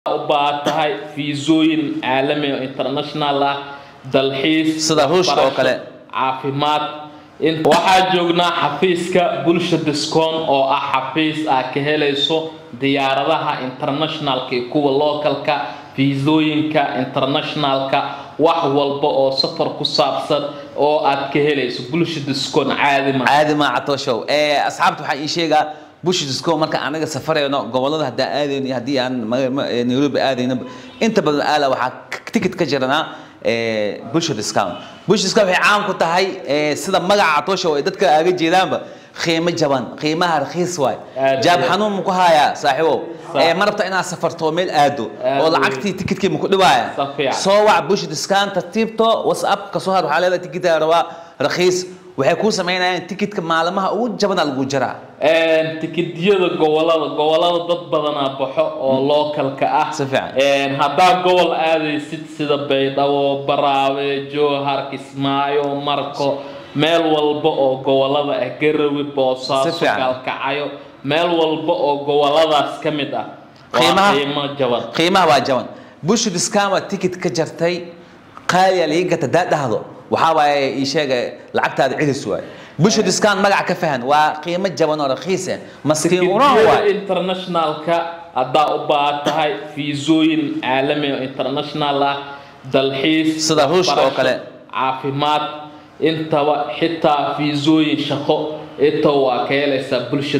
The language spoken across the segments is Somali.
وبعتها فيزوين عالمي انترناشنال dalxiis sida ruushka oo kale caafimaad in waxa joognaa xafiiska bulshada.com oo ah xafiis ka helayso diyaaradaha internationalka iyo kuwa localka fiisooyinka internationalka wax walba oo safar ku saabsan oo aad ka helayso bulshada.com caadi ma atoshow asxaabtu waxa ii sheegaa bulshada.com marka anaga safarayno gobolada hadii aan Nairobi aadayna inta badan aala waxa ticket ka jirana bulshada.com waxay caan ku tahay sida magaca atoshow ay dadka aaga jeedaanba qiimo jaban qiimaha raqiis waay jaab xanuun ku haya saaxiibo marabta inaa safarto meel aado oo lacagtii tikitkii ku dhibaaya soo wac bulshada.com tartiibto WhatsApp ka soo har waxa leedahay tikidka rabaa raqiis waxay ku sameeyaan tikidka maalmaha ugu jaban lagu jiraa tikidyada gobolada dad badan baxo oo localka ah hada gobol aadaysid sida Baydhabo Baraawe Jowhar Kismaayo Marko meel walba oo gobolada ah Garowe Boosaaso Kalkacayo meel walba oo goboladaas kamid ah qiimaha waa jaban bulshada.com tikid ka jartay qaali liiga tadaadahdo waxa waay ii sheegay lacagtaada cilis waay bulshada.com magac ka fahan waa qiimo jaban oo raqiis ah maskiin waa internationalka hada u baatahay fiisooyin caalami oo international dalxiis sida ruushka oo kale caafimaad intaba xitaa fiisooyin shaqo waa ka helaysa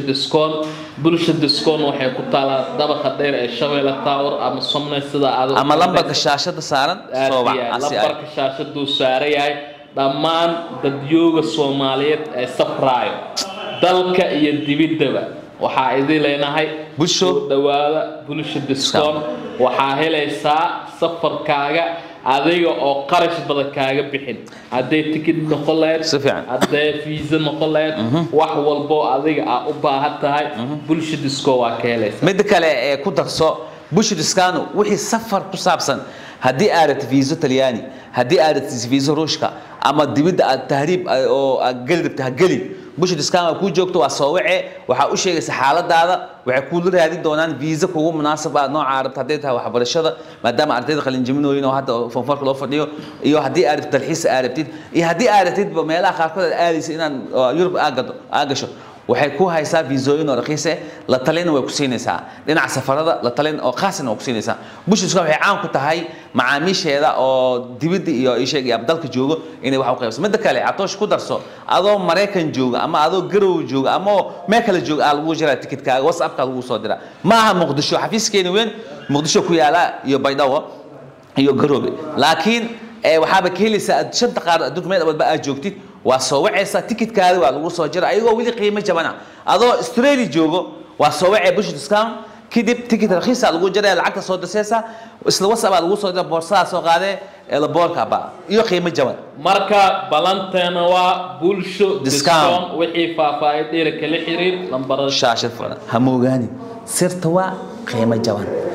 bulshada.com waxay ku taalaa dabaqa dheer ee Shabeelle Tower ama Somnay sida aad ama lambarka shaashada saaran soo wac lambarka shaashadu saarayay dhammaan dadyooga Soomaaliyeed ee safraayo dalka iyo dibadaba waxa idin leenahay bulsho dhawaada bulshada.com waxa helaysaa safarkaaga adiga oo qarash badan kaaga bixin haday tikid noqoleed haday fiisa noqoleed wax walbo adiga u baahantahay bulshada.com waa ka helaysaa mid kale ku darso bulshada.com wixii safar ku saabsan hadii aad fiiso Talyaani hadii aad fiiso Ruushka ama dibadda aad tahriib oo galib bulshada.com ku joogto waa soo wace waxa u sheegaysa xaaladaada waxay ku raadin doonaan visa kugu munaasab ah nooca arabta hadii tahay waxbarashada maadaama ardayda qalin jimnooyin oo hadda foomforka loo fadhiyo iyo hadii aad dalxiis aarabtid iyo hadii aarabtid meelaha qaarkood aadaysa inaan Yurub aagasho waxay ku haysaa fiisooyin oo raqiis ah la talin way ku siinaysaa dhinaca safarada la talin oo qaasna way ku siinaysaa bulshada.com waxay caan ku tahay macaamiisheeda oo dibadda iyo sheegay dalka joogo inay wax u qaybso mid kale atoosh ku darso adoo Mareykan jooga ama adoo Garowe jooga ama meel kale jooga lagu jira tikidkaaga WhatsApp ka lagu soo dira maaha Muqdisho xafiiskeena weyn Muqdisho ku yaala iyo Baydhabo iyo Garowe laakiin waxaaba ka helaysaa shanta qaar adduunka meel walba aad joogtid waa soo wacaysa tikidkaada waa lagu soo jira ayagoo wili qiimo jabana adoo Australia joogo waa soo wacay bulshada.com kidib tikid raqiis lagu jira lacagta soo dasaysa isla WhatsApp lagu soo dira boorsada soo qaade la boorka ba iyo qiimo jaban marka balanteena waa bulshada.com wixii faafaahay dheer kala xiriir lambarada shaashad furan ha moogaani sirta waa qiimo jaban